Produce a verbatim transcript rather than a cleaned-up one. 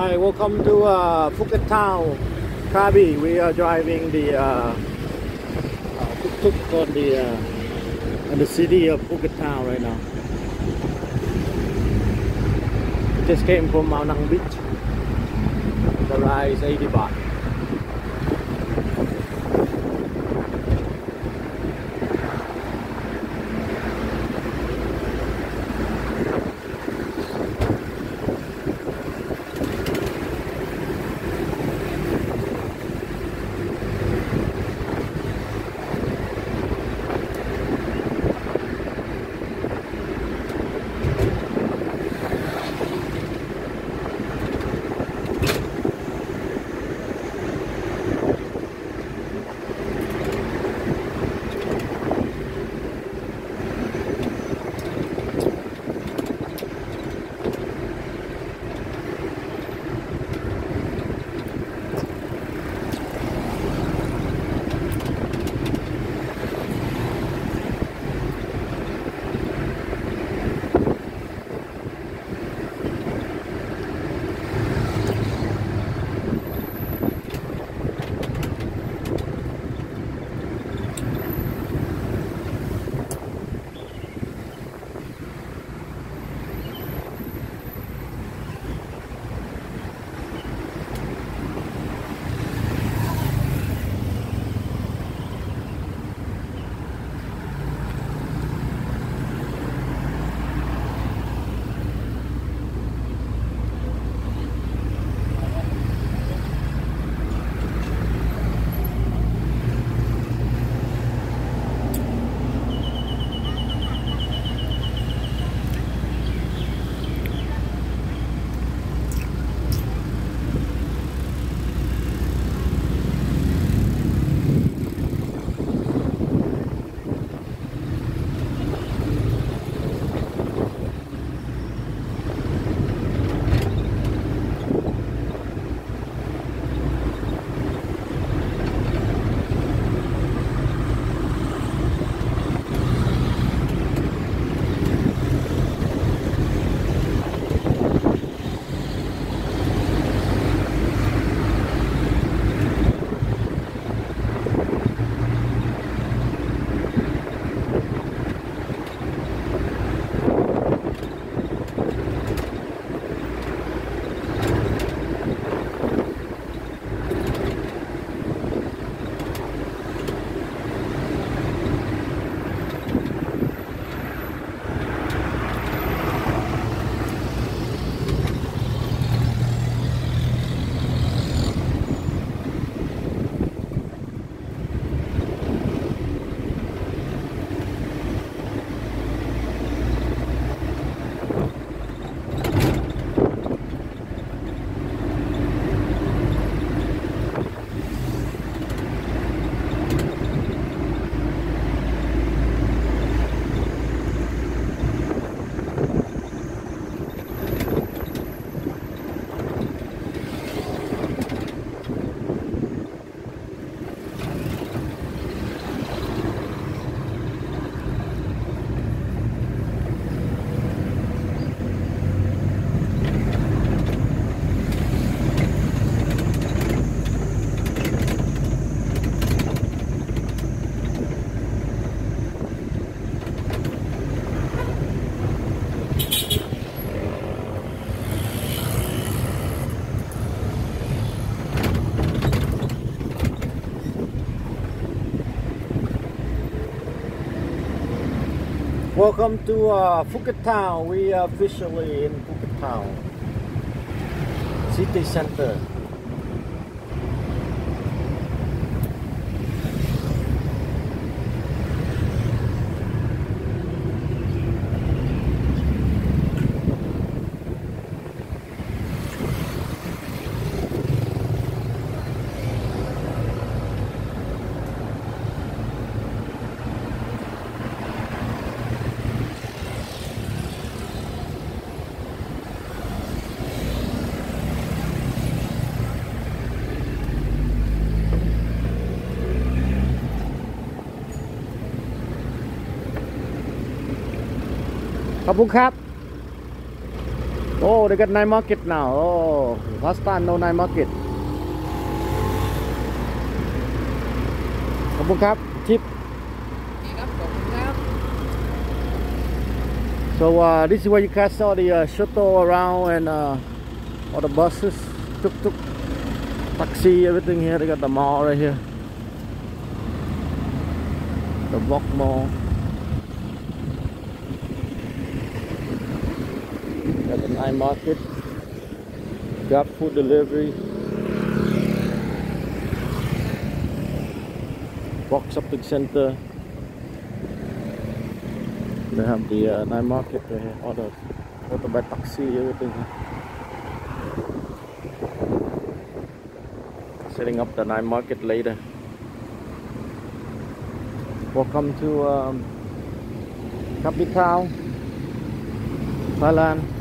Hi, welcome to uh, Phuket Town, Krabi. We are driving the uh, uh, tuk-tuk on the uh, in the city of Phuket Town right now. We just came from Mao Nang Beach. The ride is eighty baht. Welcome to uh, Phuket Town. We are officially in Phuket Town city center. Khop khắp Oh, they got night market now. Oh, last time no night market. ขอบคุณครับทิปครับผมครับ So uh, this is where you guys saw the uh, shuttle around and uh, all the buses, tuk tuk, taxi, everything here. They got the mall right here, the Vok Mall. Got the night market, got food delivery, Vok shopping center. They have the uh, night market right here, all the motorbike taxi, everything. Setting up the night market later. Welcome to um, Capital, Thailand.